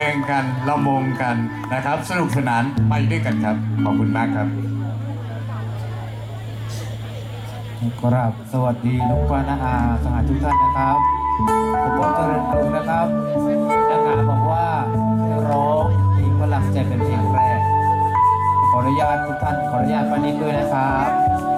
งกันละมงกันนะครับสนุกสนานไปด้วยกันครับขอบคุณมากครับครับสวัสดีลุงป้าน้าอาสหายทุกท่านนะครับผมเจริญกรุงนะครับนักข่าวบอกว่าร้องมีพลังใจเป็นเพลงแรกขออนุญาตทุกท่านขออนุญาตมานิดด้วยนะครับ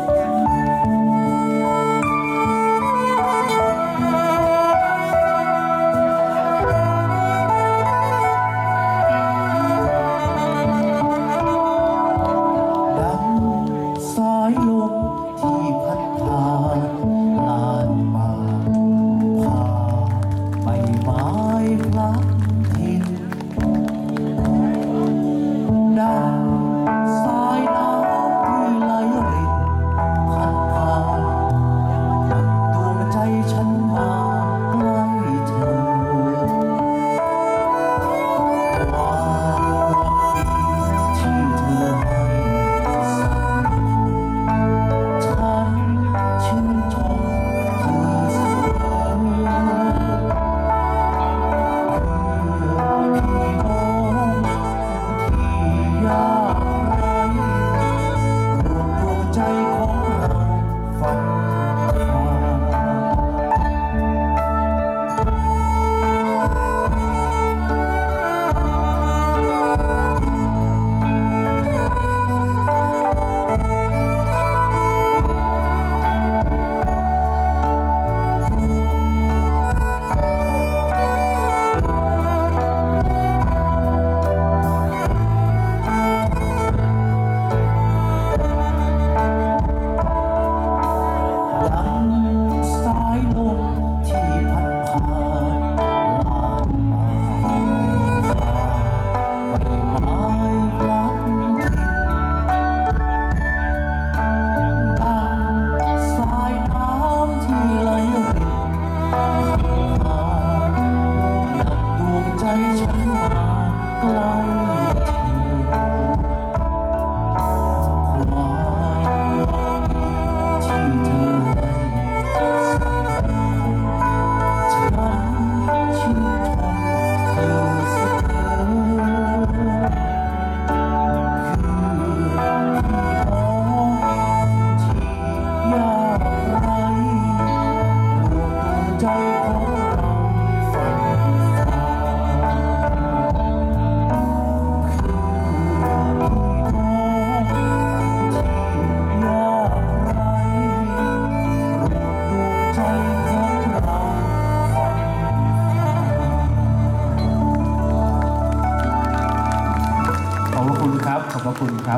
ขอบพระคุณครับ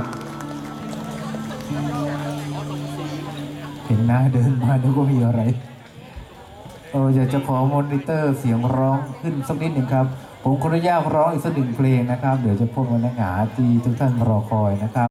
เห็นหน้าเดินมานึกว่ามีอะไรอยากจะขอมอนิเตอร์เสียงร้องขึ้นสักนิดหนึ่งครับผมขออนุญาตร้องอีกสักหนึ่งเพลงนะครับเดี๋ยวจะพบกับนักหนาที่ทุกท่านรอคอยนะครับ